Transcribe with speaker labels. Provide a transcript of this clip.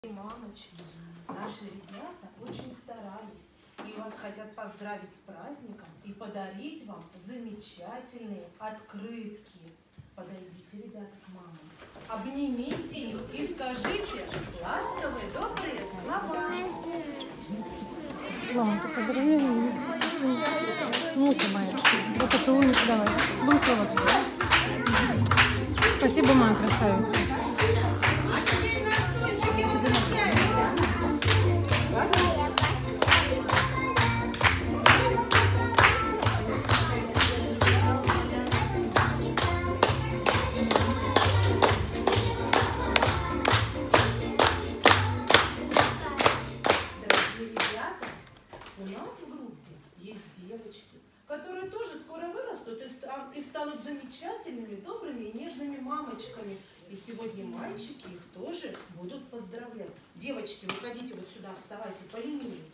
Speaker 1: Мамочки, наши ребята очень старались и вас хотят поздравить с праздником и подарить вам замечательные открытки. Подойдите, ребята, к мамам, обнимите их и скажите ласковые, добрые слова.
Speaker 2: Мама, ты поздравляй. Ну-ка, моя. Вот поцелуй, давай. Будем целоваться. Спасибо, моя красавица.
Speaker 1: У нас в группе есть девочки, которые тоже скоро вырастут и станут замечательными, добрыми и нежными мамочками. И сегодня мальчики их тоже будут поздравлять. Девочки, выходите вот сюда, вставайте по линии.